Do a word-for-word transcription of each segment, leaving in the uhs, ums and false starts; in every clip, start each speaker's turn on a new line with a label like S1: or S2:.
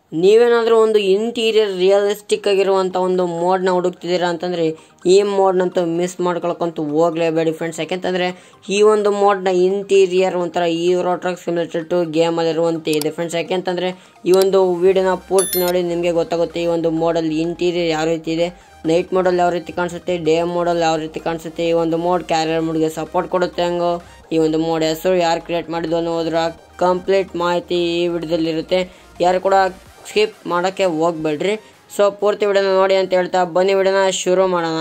S1: ನೀವೇನಾದರೂ ಒಂದು interior realistic ಆಗಿರುವಂಥ ಒಂದು ಮೋಡ್ನ ಹುಡುಕ್ತಿದ್ದೀರಾ ಅಂತಂದರೆ ಈ ಮೋಡ್ನಂತೂ ಮಿಸ್ ಮಾಡ್ಕೊಳಕ್ಕಂತೂ ಹೋಗಲೇಬೇಡಿ ಫ್ರೆಂಡ್ಸ್. ಯಾಕೆಂತಂದರೆ ಈ ಒಂದು ಮೋಡ್ನ ಇಂಟೀರಿಯರ್ ಒಂಥರ ಯೂರೋ ಟ್ರಕ್ ಸಿಮ್ಯುಲೇಟರ್ ಟು ಗೇಮಲ್ಲಿರುವಂತೆ ಇದೆ ಫ್ರೆಂಡ್ಸ್. ಯಾಕೆಂತಂದರೆ ಈ ಒಂದು ವಿಡಿಯೋನ ಪೂರ್ತಿ ನೋಡಿ ನಿಮಗೆ ಗೊತ್ತಾಗುತ್ತೆ ಈ ಒಂದು ಮೋಡಲ್ಲಿ ಇಂಟೀರಿಯರ್ ಯಾವ ರೀತಿ ಇದೆ, ನೈಟ್ ಮೋಡಲ್ಲಿ ಯಾವ ರೀತಿ ಕಾಣಿಸುತ್ತೆ, ಡೇ ಮೋಡಲ್ಲಿ ಯಾವ ರೀತಿ ಕಾಣಿಸುತ್ತೆ, ಈ ಒಂದು ಮೋಡ್ ಕ್ಯಾರಿಯರ್ ಮೋಡ್ಗೆ ಸಪೋರ್ಟ್ ಕೊಡುತ್ತೆ ಹಂಗೋ, ಈ ಒಂದು ಮೋಡ್ ಹೆಸರು ಯಾರು ಕ್ರಿಯೇಟ್ ಮಾಡಿದ್ದು ಅನ್ನೋದ್ರ ಕಂಪ್ಲೀಟ್ ಮಾಹಿತಿ ಈ ವಿಡಿಯೋದಲ್ಲಿರುತ್ತೆ. ಯಾರು ಕೂಡ ಸ್ಕಿಪ್ ಮಾಡೋಕ್ಕೆ ಹೋಗ್ಬೇಡ್ರಿ. ಸೊ ಪೂರ್ತಿ ವಿಡಿಯೋನ ನೋಡಿ ಅಂತ ಹೇಳ್ತಾ ಬನ್ನಿ ವಿಡಿಯೋನ ಶುರು ಮಾಡೋಣ.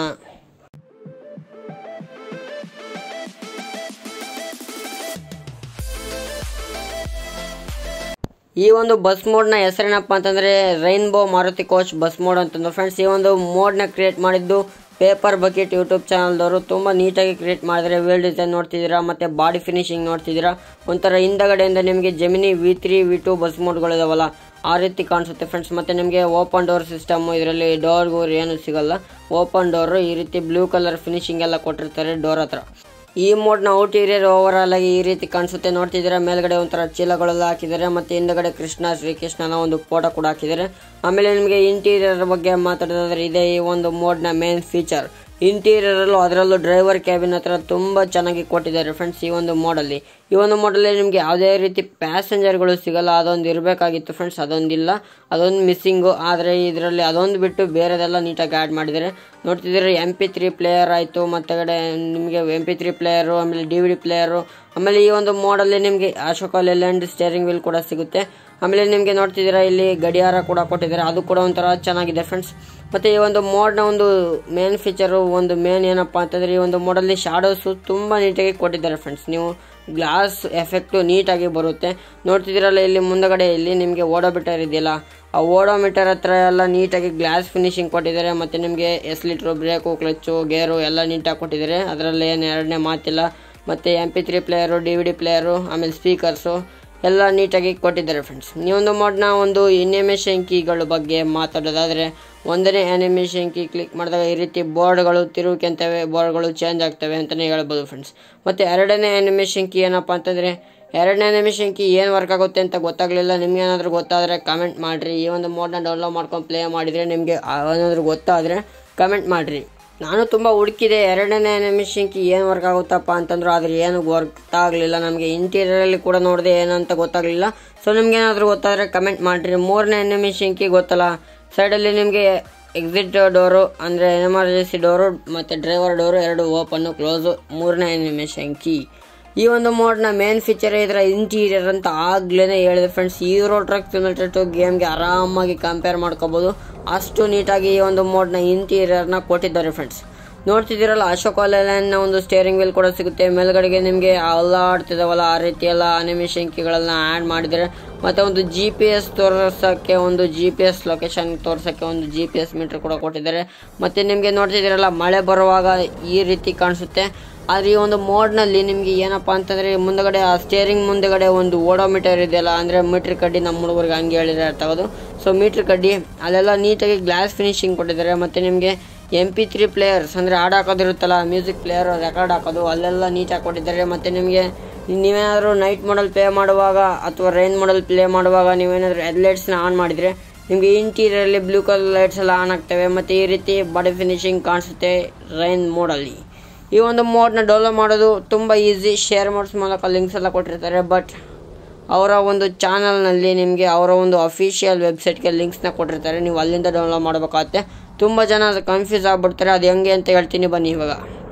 S1: ಈ ಒಂದು ಬಸ್ ಮೋಡ್ನ ಹೆಸರೇನಪ್ಪ ಅಂತಂದರೆ rainbow Maruti coach bus mod ಅಂತಂದು ಫ್ರೆಂಡ್ಸ್. ಈ ಒಂದು ಮೋಡ್ನ ಕ್ರಿಯೇಟ್ ಮಾಡಿದ್ದು ಪೇಪರ್ ಬಕೆಟ್ ಯೂಟ್ಯೂಬ್ ಚಾನಲ್ದವರು ತುಂಬ ನೀಟಾಗಿ ಕ್ರಿಯೇಟ್ ಮಾಡಿದರೆ. ವೇಲ್ ಡಿಸೈನ್ ನೋಡ್ತಿದ್ದೀರಾ ಮತ್ತು ಬಾಡಿ ಫಿನಿಶಿಂಗ್ ನೋಡ್ತಿದ್ದೀರಾ. ಒಂಥರ ಹಿಂದಗಡೆಯಿಂದ ನಿಮಗೆ Gemini V three V two bus ಮೋಡ್ಗಳಿದಾವಲ್ಲ ಆ ರೀತಿ ಕಾಣಿಸುತ್ತೆ ಫ್ರೆಂಡ್ಸ್. ಮತ್ತು ನಿಮಗೆ ಓಪನ್ ಡೋರ್ ಸಿಸ್ಟಮ್ಮು, ಇದರಲ್ಲಿ ಡೋರ್ ಗೋರ್ ಏನು ಸಿಗಲ್ಲ, ಓಪನ್ ಡೋರು ಈ ರೀತಿ ಬ್ಲೂ ಕಲರ್ ಫಿನಿಶಿಂಗ್ ಎಲ್ಲ ಕೊಟ್ಟಿರ್ತಾರೆ ಡೋರ್ ಹತ್ರ. ಈ ಮೋಡ್ನ ಔಟೀರಿಯರ್ ಓವರ್ ಆಲ್ ಆಗಿ ಈ ರೀತಿ ಕಾಣಿಸುತ್ತೆ ನೋಡ್ತಿದ್ದೀರಾ. ಮೇಲ್ಗಡೆ ಒಂಥರ ಚೀಲಗಳೆಲ್ಲ ಹಾಕಿದ್ದಾರೆ ಮತ್ತು ಹಿಂದಗಡೆ ಕೃಷ್ಣ ಶ್ರೀಕೃಷ್ಣನ ಒಂದು ಫೋಟೋ ಕೂಡ ಹಾಕಿದ್ದಾರೆ. ಆಮೇಲೆ ನಿಮಗೆ ಇಂಟೀರಿಯರ್ ಬಗ್ಗೆ ಮಾತಾಡೋದಾದ್ರೆ ಇದೆ ಈ ಒಂದು ಮೋಡ್ನ ಮೇನ್ ಫೀಚರ್. ಇಂಟೀರಿಯರಲ್ಲೂ ಅದರಲ್ಲೂ ಡ್ರೈವರ್ ಕ್ಯಾಬಿನ್ ಹತ್ರ ತುಂಬ ಚೆನ್ನಾಗಿ ಕೊಟ್ಟಿದ್ದಾರೆ ಫ್ರೆಂಡ್ಸ್ ಈ ಒಂದು ಮೋಡಲ್ಲಿ. ಈ ಒಂದು ಮೋಡಲ್ಲಿ ನಿಮಗೆ ಯಾವುದೇ ರೀತಿ ಪ್ಯಾಸೆಂಜರ್ಗಳು ಸಿಗಲ್ಲ, ಅದೊಂದು ಇರಬೇಕಾಗಿತ್ತು ಫ್ರೆಂಡ್ಸ್, ಅದೊಂದಿಲ್ಲ, ಅದೊಂದು ಮಿಸ್ಸಿಂಗು. ಆದರೆ ಇದರಲ್ಲಿ ಅದೊಂದು ಬಿಟ್ಟು ಬೇರೆದೆಲ್ಲ ನೀಟಾಗಿ ಆ್ಯಡ್ ಮಾಡಿದ್ದಾರೆ. ನೋಡ್ತಿದ್ದೀರಿ ಎಮ್ ಪಿ ತ್ರೀ ಪ್ಲೇಯರ್ ಆಯಿತು, ಮತ್ತು ಕಡೆ ನಿಮಗೆ ಎಮ್ ಪಿ ತ್ರೀ ಪ್ಲೇಯರು, ಆಮೇಲೆ ಡಿ ವಿ ಡಿ ಪ್ಲೇಯರು, ಆಮೇಲೆ ಈ ಒಂದು ಮೋಡಲ್ಲಿ ನಿಮಗೆ ಅಶೋಕ ಲೇಲ್ಯಾಂಡ್ ಸ್ಟೇರಿಂಗ್ ವೀಲ್ ಕೂಡ ಸಿಗುತ್ತೆ. ಆಮೇಲೆ ನಿಮಗೆ ನೋಡ್ತಿದ್ದೀರಾ ಇಲ್ಲಿ ಗಡಿಯಾರ ಕೂಡ ಕೊಟ್ಟಿದ್ದಾರೆ, ಅದು ಕೂಡ ಒಂಥರ ಚೆನ್ನಾಗಿದೆ ಫ್ರೆಂಡ್ಸ್. ಮತ್ತು ಈ ಒಂದು ಮೋಡ್ನ ಒಂದು ಮೇನ್ ಫೀಚರು ಒಂದು ಮೇನ್ ಏನಪ್ಪ ಅಂತಂದರೆ ಈ ಒಂದು ಮೋಡಲ್ಲಿ ಶಾಡೋಸು ತುಂಬ ನೀಟಾಗಿ ಕೊಟ್ಟಿದ್ದಾರೆ ಫ್ರೆಂಡ್ಸ್. ನೀವು ಗ್ಲಾಸ್ ಎಫೆಕ್ಟು ನೀಟಾಗಿ ಬರುತ್ತೆ. ನೋಡ್ತಿದ್ದೀರಲ್ಲ ಇಲ್ಲಿ ಮುಂದಗಡೆ ಇಲ್ಲಿ ನಿಮಗೆ ಓಡೋಮೀಟರ್ ಇದೆಯಲ್ಲ, ಆ ಓಡೋಮೀಟರ್ ಹತ್ರ ಎಲ್ಲ ನೀಟಾಗಿ ಗ್ಲಾಸ್ ಫಿನಿಶಿಂಗ್ ಕೊಟ್ಟಿದ್ದಾರೆ. ಮತ್ತು ನಿಮಗೆ ಎಸ್ಲಿಟ್ರು, ಬ್ರೇಕು, ಕ್ಲಚ್ಚು, ಗೇರು ಎಲ್ಲ ನೀಟಾಗಿ ಕೊಟ್ಟಿದ್ದಾರೆ, ಅದರಲ್ಲಿ ಏನು ಎರಡನೇ ಮಾತಿಲ್ಲ. ಮತ್ತು M P three player, D V D player, ಆಮೇಲೆ ಸ್ಪೀಕರ್ಸು ಎಲ್ಲ ನೀಟಾಗಿ ಕೊಟ್ಟಿದ್ದಾರೆ ಫ್ರೆಂಡ್ಸ್. ಈ ಒಂದು ಮೋಡ್ನ ಒಂದು ಅನಿಮೇಷನ್ ಕೀಗಳ ಬಗ್ಗೆ ಮಾತಾಡೋದಾದರೆ ಒಂದನೇ ಅನಿಮೇಷನ್ ಕೀ ಕ್ಲಿಕ್ ಮಾಡಿದಾಗ ಈ ರೀತಿ ಬೋರ್ಡ್ಗಳು ತಿರುಗ್ಕೊಂತವೆ, ಬೋರ್ಡ್ಗಳು ಚೇಂಜ್ ಆಗ್ತವೆ ಅಂತಲೇ ಹೇಳ್ಬೋದು ಫ್ರೆಂಡ್ಸ್. ಮತ್ತು ಎರಡನೇ ಅನಿಮೇಷನ್ ಕೀ ಏನಪ್ಪ ಅಂತಂದರೆ ಎರಡನೇ ಅನಿಮೇಷನ್ ಕೀ ಏನು ವರ್ಕ್ ಆಗುತ್ತೆ ಅಂತ ಗೊತ್ತಾಗಲಿಲ್ಲ. ನಿಮ್ಗೆ ಏನಾದರೂ ಗೊತ್ತಾದರೆ ಕಮೆಂಟ್ ಮಾಡಿರಿ. ಈ ಒಂದು ಮೋಡ್ನ ಡೌನ್ಲೋಡ್ ಮಾಡ್ಕೊಂಡು ಪ್ಲೇ ಮಾಡಿದರೆ ನಿಮಗೆ ಏನಾದರೂ ಗೊತ್ತಾದರೆ ಕಮೆಂಟ್ ಮಾಡಿರಿ. ನಾನು ತುಂಬ ಹುಡುಕಿದೆ ಎರಡನೇ ಅನಿಮೇಷನ್ ಕೀ ಏನು ವರ್ಕ್ ಆಗುತ್ತಪ್ಪ ಅಂತಂದ್ರು, ಆದರೆ ಏನು ಗೊತ್ತಾಗಲಿಲ್ಲ ನಮಗೆ. ಇಂಟೀರಿಯರಲ್ಲಿ ಕೂಡ ನೋಡಿದೆ ಏನಂತ ಗೊತ್ತಾಗಲಿಲ್ಲ. ಸೊ ನಿಮ್ಗೆ ಏನಾದರೂ ಗೊತ್ತಾದರೆ ಕಮೆಂಟ್ ಮಾಡಿರಿ. ಮೂರನೇ ಅನಿಮೇಷನ್ ಕೀ ಗೊತ್ತಲ್ಲ, ಸೈಡಲ್ಲಿ ನಿಮಗೆ ಎಕ್ಸಿಟ್ ಡೋರು ಅಂದರೆ ಎಮರ್ಜೆನ್ಸಿ ಡೋರು ಮತ್ತು ಡ್ರೈವರ್ ಡೋರು ಎರಡು ಓಪನ್ನು ಕ್ಲೋಸು ಮೂರನೇ ಅನಿಮೇಷನ್ ಕೀ. ಈ ಒಂದು ಮೋಡ್ನ ಮೇನ್ ಫೀಚರ್ ಇದರ ಇಂಟೀರಿಯರ್ ಅಂತ ಆಗ್ಲೇ ಹೇಳಿದೆ friends. Euro Truck Simulator two ಗೇಮ್ಗೆ ಆರಾಮಾಗಿ ಕಂಪೇರ್ ಮಾಡ್ಕೋಬೋದು, ಅಷ್ಟು ನೀಟಾಗಿ ಈ ಒಂದು ಮೋಡ್ನ ಇಂಟೀರಿಯರ್ನ ಕೊಟ್ಟಿದ್ದಾರೆ ಫ್ರೆಂಡ್ಸ್. ನೋಡ್ತಿದ್ದೀರಲ್ಲ ಅಶೋಕ ಲೇಲ್ಯಾಂಡ್ನ ಒಂದು ಸ್ಟೇರಿಂಗ್ ವೀಲ್ ಕೂಡ ಸಿಗುತ್ತೆ. ಮೇಲ್ಗಡೆಗೆ ನಿಮಗೆ ಅಲ್ಲಾಡ್ತಿದಾವಲ್ಲ ಆ ರೀತಿ ಎಲ್ಲ ಅನಿಮೇಷನ್ ಕೀಗಳನ್ನ ಆ್ಯಡ್ ಮಾಡಿದ್ದಾರೆ. ಮತ್ತು ಒಂದು ಜಿ ಪಿ ಎಸ್ ತೋರಿಸೋಕ್ಕೆ ಒಂದು ಜಿ ಪಿ ಎಸ್ ಲೊಕೇಶನ್ ತೋರಿಸೋಕ್ಕೆ ಒಂದು ಜಿ ಪಿ ಎಸ್ ಮೀಟರ್ ಕೂಡ ಕೊಟ್ಟಿದ್ದಾರೆ. ಮತ್ತು ನಿಮಗೆ ನೋಡ್ತಿದ್ದೀರಲ್ಲ ಮಳೆ ಬರುವಾಗ ಈ ರೀತಿ ಕಾಣಿಸುತ್ತೆ. ಆದರೆ ಈ ಒಂದು ಮೋಡ್ನಲ್ಲಿ ನಿಮಗೆ ಏನಪ್ಪ ಅಂತಂದರೆ ಮುಂದಗಡೆ ಆ ಸ್ಟೇರಿಂಗ್ ಮುಂದಗಡೆ ಒಂದು ಓಡೋಮೀಟರ್ ಇದೆಯಲ್ಲ, ಅಂದರೆ ಮೀಟ್ರ್ ಕಡ್ಡಿ, ನಮ್ಮ ಹುಡುಗರಿಗೆ ಹಂಗೆ ಹೇಳಿದ್ರೆ ತಗೋದು. ಸೊ ಮೀಟ್ರ್ ಕಡ್ಡಿ ಅಲ್ಲೆಲ್ಲ ನೀಟಾಗಿ ಗ್ಲಾಸ್ ಫಿನಿಶಿಂಗ್ ಕೊಟ್ಟಿದ್ದಾರೆ. ಮತ್ತು ನಿಮಗೆ ಎಮ್ ಪಿ ತ್ರೀ ಪ್ಲೇಯರ್ಸ್ ಅಂದರೆ ಹಾಡು ಹಾಕೋದಿರುತ್ತಲ್ಲ, ಮ್ಯೂಸಿಕ್ ಪ್ಲೇಯರ್ ರೆಕಾರ್ಡ್ ಹಾಕೋದು ಅಲ್ಲೆಲ್ಲ ನೀಟಾಗಿ ಕೊಟ್ಟಿದ್ದಾರೆ. ಮತ್ತು ನಿಮಗೆ ನೀವೇನಾದರೂ ನೈಟ್ ಮೋಡಲ್ ಪ್ಲೇ ಮಾಡುವಾಗ ಅಥವಾ ರೈನ್ ಮೋಡಲ್ ಪ್ಲೇ ಮಾಡುವಾಗ ನೀವೇನಾದರೂ ಹೆಡ್ಲೈಟ್ಸ್ನ ಆನ್ ಮಾಡಿದರೆ ನಿಮಗೆ ಇಂಟೀರಿಯರಲ್ಲಿ ಬ್ಲೂ ಕಲರ್ ಲೈಟ್ಸ್ ಎಲ್ಲ ಆನ್ ಆಗ್ತವೆ. ಮತ್ತು ಈ ರೀತಿ ಬಾಡಿ ಫಿನಿಶಿಂಗ್ ಕಾಣಿಸುತ್ತೆ ರೈನ್ ಮೋಡಲ್ಲಿ. ಈ ಒಂದು ಮೋಡ್ನ ಡೌನ್ಲೋಡ್ ಮಾಡೋದು ತುಂಬ ಈಸಿ. ಶೇರ್ ಮೋಡ್ಸ್ ಮೂಲಕ ಲಿಂಕ್ಸ್ ಎಲ್ಲ ಕೊಟ್ಟಿರ್ತಾರೆ. ಬಟ್ ಅವರ ಒಂದು ಚಾನಲ್ನಲ್ಲಿ ನಿಮಗೆ ಅವರ ಒಂದು ಅಫಿಷಿಯಲ್ ವೆಬ್ಸೈಟ್ಗೆ ಲಿಂಕ್ಸ್ನ ಕೊಟ್ಟಿರ್ತಾರೆ, ನೀವು ಅಲ್ಲಿಂದ ಡೌನ್ಲೋಡ್ ಮಾಡಬೇಕಾಗತ್ತೆ. ತುಂಬ ಜನ ಕನ್ಫ್ಯೂಸ್ ಆಗಿಬಿಡ್ತಾರೆ, ಅದು ಹೆಂಗೆ ಅಂತ ಹೇಳ್ತೀನಿ ಬನ್ನಿ. ಇವಾಗ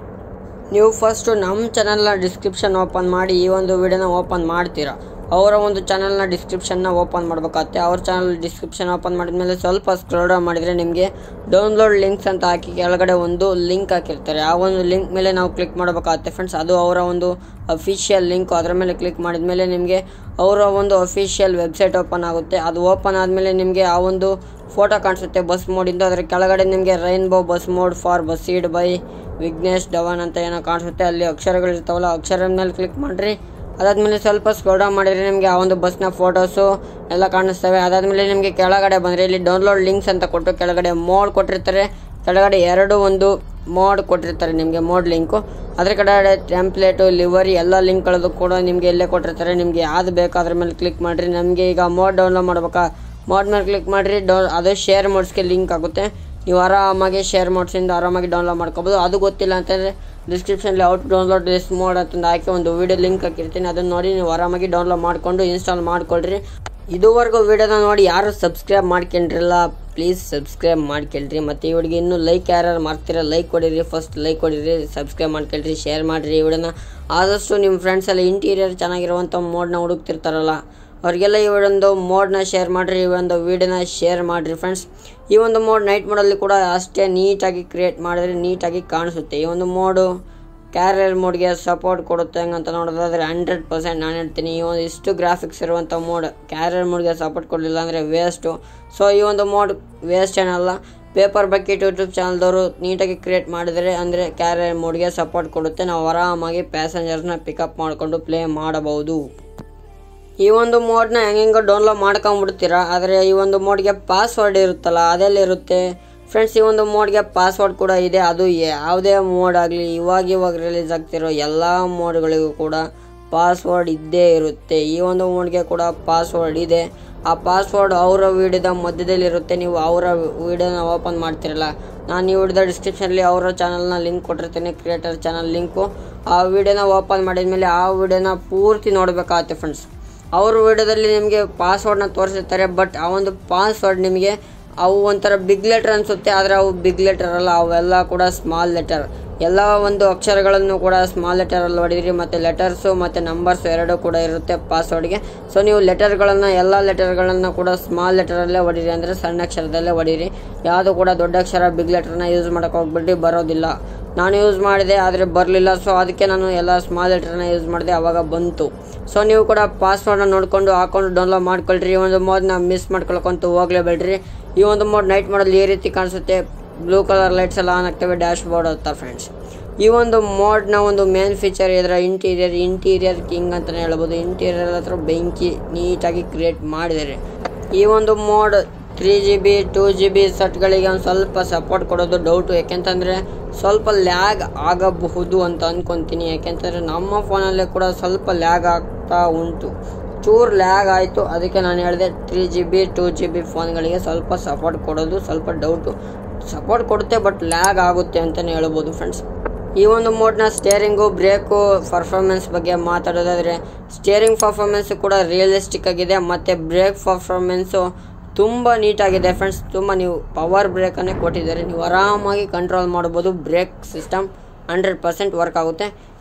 S1: ನೀವು ಫಸ್ಟು ನಮ್ಮ ಚಾನಲ್ನ ಡಿಸ್ಕ್ರಿಪ್ಷನ್ ಓಪನ್ ಮಾಡಿ ಈ ಒಂದು ವಿಡಿಯೋನ ಓಪನ್ ಮಾಡ್ತೀರಾ. ಅವರ ಒಂದು ಚಾನಲ್ನ ಡಿಸ್ಕ್ರಿಪ್ಷನ್ನ ಓಪನ್ ಮಾಡಬೇಕಾಗತ್ತೆ. ಅವ್ರ ಚಾನಲ್ ಡಿಸ್ಕ್ರಿಪ್ಷನ್ ಓಪನ್ ಮಾಡಿದ್ಮೇಲೆ ಸ್ವಲ್ಪ ಸ್ಕ್ರೋಲ್ ಡೌನ್ ಮಾಡಿದರೆ ನಿಮಗೆ ಡೌನ್ಲೋಡ್ ಲಿಂಕ್ಸ್ ಅಂತ ಹಾಕಿ ಕೆಳಗಡೆ ಒಂದು ಲಿಂಕ್ ಹಾಕಿರ್ತಾರೆ. ಆ ಒಂದು ಲಿಂಕ್ ಮೇಲೆ ನಾವು ಕ್ಲಿಕ್ ಮಾಡಬೇಕಾಗತ್ತೆ ಫ್ರೆಂಡ್ಸ್. ಅದು ಅವರ ಒಂದು ಅಫಿಷಿಯಲ್ ಲಿಂಕು. ಅದರ ಮೇಲೆ ಕ್ಲಿಕ್ ಮಾಡಿದ ಮೇಲೆ ನಿಮಗೆ ಅವರ ಒಂದು ಅಫಿಷಿಯಲ್ ವೆಬ್ಸೈಟ್ ಓಪನ್ ಆಗುತ್ತೆ. ಅದು ಓಪನ್ ಆದಮೇಲೆ ನಿಮಗೆ ಆ ಒಂದು ಫೋಟೋ ಕಾಣಿಸುತ್ತೆ ಬಸ್ ಮೋಡಿಂದ. ಅದರ ಕೆಳಗಡೆ ನಿಮಗೆ rainbow bus mod for Bussid by Vignesh Dhawan ಅಂತ ಏನೋ ಕಾಣಿಸುತ್ತೆ. ಅಲ್ಲಿ ಅಕ್ಷರಗಳಿರ್ತಾವಲ್ಲ, ಅಕ್ಷರದ ಮೇಲೆ ಕ್ಲಿಕ್ ಮಾಡಿರಿ. ಅದಾದಮೇಲೆ ಸ್ವಲ್ಪ ಸ್ಕ್ರೋಲ್ ಡೌನ್ ಮಾಡಿದರೆ ನಿಮಗೆ ಆ ಒಂದು ಬಸ್ನ ಫೋಟೋಸು ಎಲ್ಲ ಕಾಣಿಸ್ತವೆ. ಅದಾದಮೇಲೆ ನಿಮಗೆ ಕೆಳಗಡೆ ಬಂದರೆ ಇಲ್ಲಿ ಡೌನ್ಲೋಡ್ ಲಿಂಕ್ಸ್ ಅಂತ ಕೊಟ್ಟು ಕೆಳಗಡೆ ಮೋಡ್ ಕೊಟ್ಟಿರ್ತಾರೆ. ಕೆಳಗಡೆ ಎರಡು ಒಂದು ಮೋಡ್ ಕೊಟ್ಟಿರ್ತಾರೆ ನಿಮಗೆ, ಮೋಡ್ ಲಿಂಕು. ಅದರ ಕಡೆ ಟೆಂಪ್ಲೇಟು, ಲಿವರಿ ಎಲ್ಲ ಲಿಂಕ್ಗಳದ್ದು ಕೂಡ ನಿಮಗೆ ಇಲ್ಲೇ ಕೊಟ್ಟಿರ್ತಾರೆ. ನಿಮಗೆ ಯಾವುದು ಬೇಕು ಅದ್ರ ಮೇಲೆ ಕ್ಲಿಕ್ ಮಾಡಿರಿ. ನಮಗೆ ಈಗ ಮೋಡ್ ಡೌನ್ಲೋಡ್ ಮಾಡ್ಬೇಕಾ, ಮೋಡ್ ಮೇಲೆ ಕ್ಲಿಕ್ ಮಾಡಿರಿ. ಡೌ ಅದು ಶೇರ್ ಮೋಡ್ಸ್ಗೆ ಲಿಂಕ್ ಆಗುತ್ತೆ. ನೀವು ಆರಾಮಾಗಿ ಶೇರ್ ಮೋಡ್ಸಿಂದ ಆರಾಮಾಗಿ ಡೌನ್ಲೋಡ್ ಮಾಡ್ಕೋಬೋದು. ಅದು ಗೊತ್ತಿಲ್ಲ ಅಂತಂದರೆ ಡಿಸ್ಕ್ರಿಪ್ಷನಲ್ಲಿ ಔಟ್ ಡೌನ್ಲೋಡ್ ದಿಸ್ ಮೋಡ್ ಅಂತಂದು ಹಾಕಿ ಒಂದು ವೀಡಿಯೋ ಲಿಂಕ್ ಹಾಕಿರ್ತೀನಿ. ಅದನ್ನು ನೋಡಿ ನೀವು ಆರಾಮಾಗಿ ಡೌನ್ಲೋಡ್ ಮಾಡಿಕೊಂಡು ಇನ್ಸ್ಟಾಲ್ ಮಾಡ್ಕೊಳ್ರಿ. ಇದುವರೆಗೂ ವೀಡಿಯೋನ ನೋಡಿ ಯಾರು ಸಬ್ಸ್ಕ್ರೈಬ್ ಮಾಡ್ಕೊಂಡ್ರಿಲ್ಲ ಪ್ಲೀಸ್ ಸಬ್ಸ್ಕ್ರೈಬ್ ಮಾಡ್ಕೊಳ್ರಿ. ಮತ್ತು ಈ ವಿಡಿಯೋಗೆ ಇನ್ನೂ ಲೈಕ್ ಯಾರು ಮಾಡ್ತೀರ ಲೈಕ್ ಕೊಡಿರಿ. ಫಸ್ಟ್ ಲೈಕ್ ಕೊಡಿರಿ, ಸಬ್ಸ್ಕ್ರೈಬ್ ಮಾಡ್ಕೊಳ್ರಿ, ಶೇರ್ ಮಾಡಿರಿ. ಈ ವಿಡಿಯೋನ ಆದಷ್ಟು ನಿಮ್ಮ ಫ್ರೆಂಡ್ಸ್ ಎಲ್ಲ ಇಂಟೀರಿಯರ್ ಚೆನ್ನಾಗಿರುವಂಥ ಮೋಡ್ನ ಹುಡುಕ್ತಿರ್ತಾರಲ್ಲ ಅವರಿಗೆಲ್ಲ ಈ ಒಂದು ಮೋಡ್ನ ಶೇರ್ ಮಾಡಿರಿ. ಈ ಒಂದು ವೀಡಿಯೋನ ಶೇರ್ ಮಾಡಿರಿ ಫ್ರೆಂಡ್ಸ್. ಈ ಒಂದು ಮೋಡ್ ನೈಟ್ ಮೋಡಲ್ಲಿ ಕೂಡ ಅಷ್ಟೇ ನೀಟಾಗಿ ಕ್ರಿಯೇಟ್ ಮಾಡಿದ್ರೆ ನೀಟಾಗಿ ಕಾಣಿಸುತ್ತೆ. ಈ ಒಂದು ಮೋಡು ಕ್ಯಾರಿಯರ್ ಮೋಡ್ಗೆ ಸಪೋರ್ಟ್ ಕೊಡುತ್ತೆ ಹಂಗಂತ ನೋಡೋದಾದರೆ ಹಂಡ್ರೆಡ್ ಪರ್ಸೆಂಟ್ ನಾನು ಹೇಳ್ತೀನಿ. ಈ ಒಂದು ಇಷ್ಟು ಗ್ರಾಫಿಕ್ಸ್ ಇರುವಂಥ ಮೋಡ್ ಕ್ಯಾರಿಯರ್ ಮೋಡ್ಗೆ ಸಪೋರ್ಟ್ ಕೊಡಲಿಲ್ಲ ಅಂದರೆ ವೇಸ್ಟು. ಸೊ ಈ ಒಂದು ಮೋಡ್ ವೇಸ್ಟ್ ಏನಲ್ಲ. ಪೇಪರ್ ಬಕೆಟ್ ಯೂಟ್ಯೂಬ್ ಚಾನಲ್ದವರು ನೀಟಾಗಿ ಕ್ರಿಯೇಟ್ ಮಾಡಿದರೆ ಅಂದರೆ ಕ್ಯಾರಿಯರ್ ಮೋಡ್ಗೆ ಸಪೋರ್ಟ್ ಕೊಡುತ್ತೆ. ನಾವು ಆರಾಮಾಗಿ ಪ್ಯಾಸೆಂಜರ್ಸ್ನ ಪಿಕಪ್ ಮಾಡಿಕೊಂಡು ಪ್ಲೇ ಮಾಡಬಹುದು. ಈ ಒಂದು ಮೋಡ್ನ ಹೆಂಗೆ ಡೌನ್ಲೋಡ್ ಮಾಡ್ಕೊಂಬಿಡ್ತೀರಾ. ಆದರೆ ಈ ಒಂದು ಮೋಡ್ಗೆ ಪಾಸ್ವರ್ಡ್ ಇರುತ್ತಲ್ಲ ಅದೆಲ್ಲಿರುತ್ತೆ ಫ್ರೆಂಡ್ಸ್. ಈ ಒಂದು ಮೋಡ್ಗೆ ಪಾಸ್ವರ್ಡ್ ಕೂಡ ಇದೆ. ಅದು ಯಾವುದೇ ಮೋಡ್ ಆಗಲಿ ಇವಾಗ ಇವಾಗ ರಿಲೀಸ್ ಆಗ್ತಿರೋ ಎಲ್ಲ ಮೋಡ್ಗಳಿಗೂ ಕೂಡ ಪಾಸ್ವರ್ಡ್ ಇದ್ದೇ ಇರುತ್ತೆ. ಈ ಒಂದು ಮೋಡ್ಗೆ ಕೂಡ ಪಾಸ್ವರ್ಡ್ ಇದೆ. ಆ ಪಾಸ್ವರ್ಡ್ ಅವರ ವೀಡಿಯೋದ ಮಧ್ಯದಲ್ಲಿರುತ್ತೆ. ನೀವು ಅವರ ವೀಡಿಯೋನ ಓಪನ್ ಮಾಡ್ತಿರಲ್ಲ, ನಾನು ಈ ವಿಡಿಯೋದ ಡಿಸ್ಕ್ರಿಪ್ಷನಲ್ಲಿ ಅವರ ಚಾನಲ್ನ ಲಿಂಕ್ ಕೊಟ್ಟಿರ್ತೀನಿ, ಕ್ರಿಯೇಟರ್ ಚಾನಲ್ ಲಿಂಕು. ಆ ವಿಡಿಯೋನ ಓಪನ್ ಮಾಡಿದ ಮೇಲೆ ಆ ವಿಡಿಯೋನ ಪೂರ್ತಿ ನೋಡಬೇಕಾಗುತ್ತೆ ಫ್ರೆಂಡ್ಸ್. ಅವ್ರ ವಿಡಿಯೋದಲ್ಲಿ ನಿಮಗೆ ಪಾಸ್ವರ್ಡ್ನ ತೋರಿಸಿರ್ತಾರೆ, ಬಟ್ ಆ ಒಂದು ಪಾಸ್ವರ್ಡ್ ನಿಮಗೆ ಅವು ಒಂಥರ ಬಿಗ್ ಲೆಟರ್ ಅನಿಸುತ್ತೆ. ಆದರೆ ಅವು ಬಿಗ್ ಲೆಟರ್ ಅಲ್ಲ, ಅವೆಲ್ಲ ಕೂಡ ಸ್ಮಾಲ್ ಲೆಟರ್. ಎಲ್ಲ ಒಂದು ಅಕ್ಷರಗಳನ್ನು ಕೂಡ ಸ್ಮಾಲ್ ಲೆಟರಲ್ಲಿ ಹೊಡೀರಿ. ಮತ್ತು ಲೆಟರ್ಸು ಮತ್ತು ನಂಬರ್ಸು ಎರಡೂ ಕೂಡ ಇರುತ್ತೆ ಪಾಸ್ವರ್ಡ್ಗೆ. ಸೊ ನೀವು ಲೆಟರ್ಗಳನ್ನು ಎಲ್ಲ ಲೆಟರ್ಗಳನ್ನು ಕೂಡ ಸ್ಮಾಲ್ ಲೆಟರಲ್ಲೇ ಹೊಡೀರಿ, ಅಂದರೆ ಸಣ್ಣ ಅಕ್ಷರದಲ್ಲೇ ಹೊಡೀರಿ. ಯಾವುದು ಕೂಡ ದೊಡ್ಡ ಅಕ್ಷರ ಬಿಗ್ ಲೆಟರ್ನ ಯೂಸ್ ಮಾಡೋಕೆ ಹೋಗ್ಬಿಟ್ಟು ಬರೋದಿಲ್ಲ. ನಾನು ಯೂಸ್ ಮಾಡಿದೆ ಆದರೆ ಬರಲಿಲ್ಲ. ಸೊ ಅದಕ್ಕೆ ನಾನು ಎಲ್ಲ ಸ್ಮಾಲ್ ಲೆಟರ್ನ ಯೂಸ್ ಮಾಡಿದೆ, ಆವಾಗ ಬಂತು. ಸೊ ನೀವು ಕೂಡ ಪಾಸ್ವರ್ಡ್ನ ನೋಡಿಕೊಂಡು ಹಾಕೊಂಡು ಡೌನ್ಲೋಡ್ ಮಾಡ್ಕೊಳ್ರಿ. ಈ ಒಂದು ಮೋಡ್ನ ಮಿಸ್ ಮಾಡ್ಕೊಳ್ಕೊಂತ ಹೋಗ್ಲೇಬೇಡ್ರಿ. ಈ ಒಂದು ಮೋಡ್ ನೈಟ್ ಮಾಡಲ್ಲಿ ಈ ರೀತಿ ಕಾಣಿಸುತ್ತೆ. ಬ್ಲೂ ಕಲರ್ ಲೈಟ್ಸ್ ಎಲ್ಲ ಆನ್ ಆಗ್ತವೆ, ಡ್ಯಾಶ್ ಬೋರ್ಡ್ ಅಂತ ಫ್ರೆಂಡ್ಸ್. ಈ ಒಂದು ಮೋಡ್ನ ಒಂದು ಮೇನ್ ಫೀಚರ್ ಇದರ ಇಂಟೀರಿಯರ್ ಇಂಟೀರಿಯರ್ ಕಿಂಗ್ ಅಂತಲೇ ಹೇಳ್ಬೋದು. ಇಂಟೀರಿಯರ್ ಹತ್ರ ಬೆಂಕಿ ನೀಟಾಗಿ ಕ್ರಿಯೇಟ್ ಮಾಡಿದ್ದಾರೆ. ಈ ಒಂದು mod three G B two G B ಸೆಟ್ಗಳಿಗೆ ಒಂದು ಸ್ವಲ್ಪ ಸಪೋರ್ಟ್ ಕೊಡೋದು ಡೌಟು. ಯಾಕೆಂತಂದರೆ ಸ್ವಲ್ಪ ಲ್ಯಾಗ್ ಆಗಬಹುದು ಅಂತ ಅಂದ್ಕೊತೀನಿ. ಯಾಕೆಂತಂದರೆ ನಮ್ಮ ಫೋನಲ್ಲೇ ಕೂಡ ಸ್ವಲ್ಪ ಲ್ಯಾಗ್ ಆಗ್ತಾ ಉಂಟು, ಚೂರು ಲ್ಯಾಗ್ ಆಯಿತು. ಅದಕ್ಕೆ ನಾನು ಹೇಳಿದೆ three G B two G B ಫೋನ್ಗಳಿಗೆ ಸ್ವಲ್ಪ ಸಪೋರ್ಟ್ ಕೊಡೋದು ಸ್ವಲ್ಪ ಡೌಟು. ಸಪೋರ್ಟ್ ಕೊಡುತ್ತೆ ಬಟ್ ಲ್ಯಾಗ್ ಆಗುತ್ತೆ ಅಂತಲೇ ಹೇಳ್ಬೋದು ಫ್ರೆಂಡ್ಸ್. ಈ ಒಂದು ಮೋಡ್ನ ಸ್ಟೇರಿಂಗು ಬ್ರೇಕು ಪರ್ಫಾರ್ಮೆನ್ಸ್ ಬಗ್ಗೆ ಮಾತಾಡೋದಾದರೆ ಸ್ಟೇರಿಂಗ್ ಪರ್ಫಾರ್ಮೆನ್ಸು ಕೂಡ ರಿಯಲಿಸ್ಟಿಕ್ ಆಗಿದೆ. ಮತ್ತು ಬ್ರೇಕ್ ಪರ್ಫಾರ್ಮೆನ್ಸು ತುಂಬ ನೀಟಾಗಿದೆ ಫ್ರೆಂಡ್ಸ್. ತುಂಬ ನೀವು ಪವರ್ ಬ್ರೇಕನ್ನೇ ಕೊಟ್ಟಿದ್ದಾರೆ, ನೀವು ಆರಾಮಾಗಿ ಕಂಟ್ರೋಲ್ ಮಾಡ್ಬೋದು. Brake system hundred percent work ಆಗುತ್ತೆ.